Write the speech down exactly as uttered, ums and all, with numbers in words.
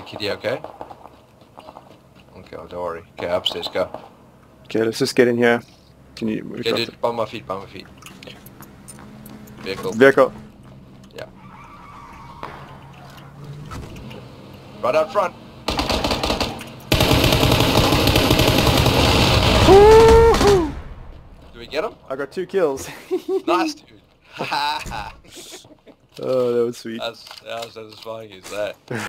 Kitty, okay? Okay, don't worry. Okay, upstairs, go. Okay, let's just get in here. Can you... Okay, dude, by my feet, by my feet. Vehicle. Vehicle. Yeah. Right out front. Do we get him? I got two kills. Nice, dude. Oh, that was sweet. That's, how satisfying is that?